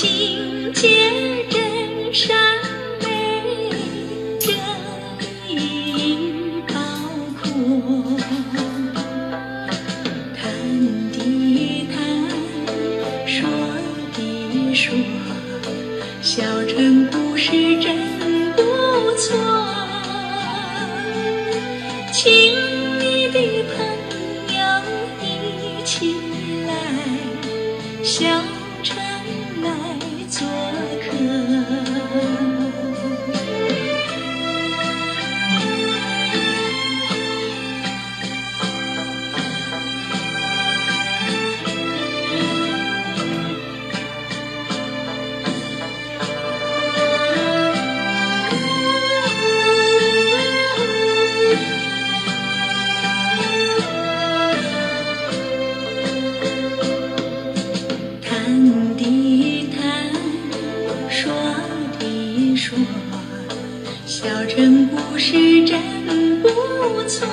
境界人善美，正义高阔。谈的谈，说的说，小城故事真不错。亲密的朋友一起来，小城来做客。谈的谈，说的说，小城故事真不错。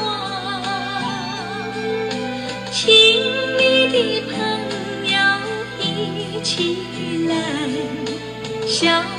亲密的朋友一起来，小